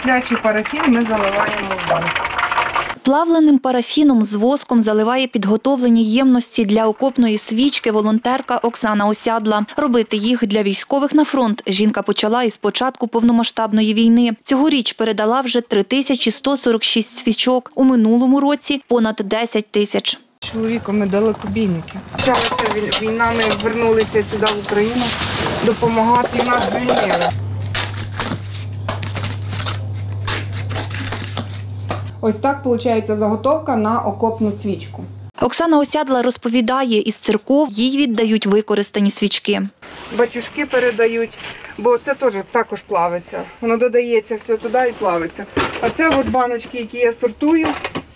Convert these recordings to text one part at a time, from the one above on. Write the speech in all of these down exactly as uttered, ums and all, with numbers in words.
Киплячий парафін ми заливаємо в банку. Плавленим парафіном з воском заливає підготовлені ємності для окопної свічки волонтерка Оксана Осядла. Робити їх для військових на фронт жінка почала із початку повномасштабної війни. Цьогоріч передала вже три тисячі сто сорок шість свічок. У минулому році – понад десять тисяч. Чоловіком ми далекобійники. Почалася війна, ми повернулися сюди в Україну допомагати, і нас звільнили. Ось так виходить заготовка на окопну свічку. Оксана Осядла розповідає, із церков їй віддають використані свічки. Батюшки передають, бо це теж також плавиться. Воно додається все туди і плавиться. А це от баночки, які я сортую,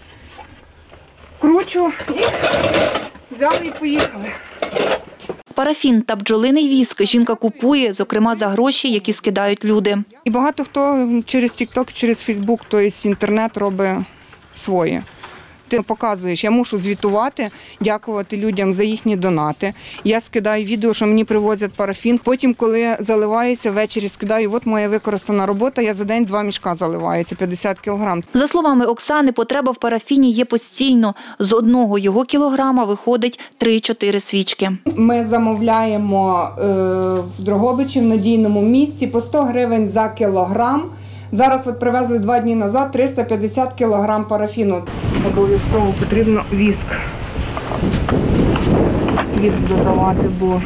кручу і взяли і поїхали. Парафін та бджолиний віск жінка купує, зокрема за гроші, які скидають люди. І багато хто через тік-ток, через фейсбук, тобто інтернет робить своє. Ти показуєш, я мушу звітувати, дякувати людям за їхні донати. Я скидаю відео, що мені привозять парафін. Потім, коли заливається, ввечері скидаю, от моя використана робота, я за день два мішка заливаю, це п'ятдесят кілограм. За словами Оксани, потреба в парафіні є постійно. З одного його кілограма виходить три-чотири свічки. Ми замовляємо е, в Дрогобичі, в надійному місці, по сто гривень за кілограм. Зараз от привезли два дні назад триста п'ятдесят кілограм парафіну. Обов'язково потрібно віск. Віск додавати, бо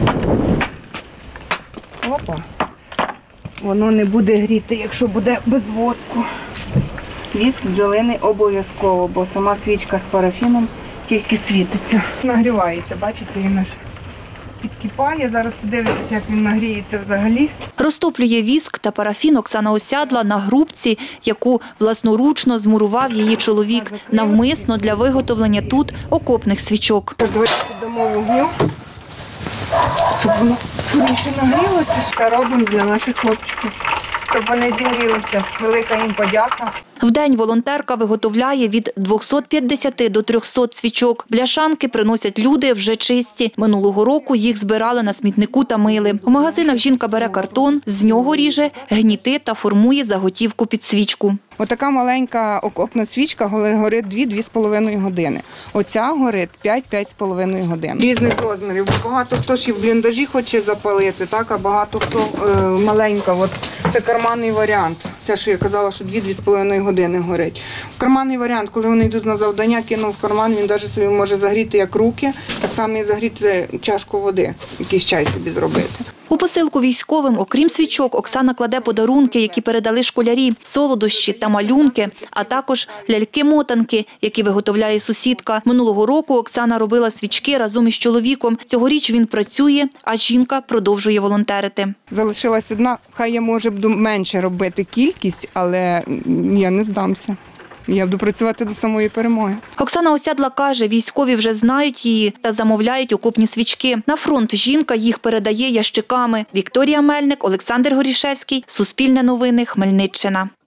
опа, воно не буде гріти, якщо буде без воску. Віск бджолиний обов'язково, бо сама свічка з парафіном тільки світиться. Нагрівається, бачите, він аж підкипає. Зараз подивитися, як він нагріється взагалі. Розтоплює віск та парафін Оксана Осядла на грубці, яку власноручно змурував її чоловік, навмисно для виготовлення тут окопних свічок. Давайте дамо вогню, щоб воно скоріше нагрілося. Це робимо для наших хлопчиків, щоб вони зігрілися. Велика їм подяка. Вдень волонтерка виготовляє від двохсот п'ятдесяти до трьохсот свічок. Бляшанки приносять люди вже чисті. Минулого року їх збирали на смітнику та мили. У магазинах жінка бере картон, з нього ріже, гніти та формує заготівку під свічку. Отака маленька окопна свічка горить дві-дві з половиною години. Оця горить п'ять-п'ять з половиною годин. Різних розмірів. Багато хто ж і в бліндажі хоче запалити, так, а багато хто е, маленька. От це карманний варіант. Це, що я казала, що дві-дві з половиною години горить. Карманний варіант, коли вони йдуть на завдання, кинув в карман, він навіть собі може загріти як руки, так само і загріти чашку води, якийсь чай собі зробити. У посилку військовим, окрім свічок, Оксана кладе подарунки, які передали школярі, солодощі та малюнки, а також ляльки-мотанки, які виготовляє сусідка. Минулого року Оксана робила свічки разом із чоловіком. Цьогоріч він працює, а жінка продовжує волонтерити. Залишилась одна, хай я, може, буду менше робити кількість, але я не здамся. Я буду працювати до самої перемоги. Оксана Осядла каже, військові вже знають її та замовляють окопні свічки. На фронт жінка їх передає ящиками. Вікторія Мельник, Олександр Горішевський, Суспільне новини, Хмельниччина.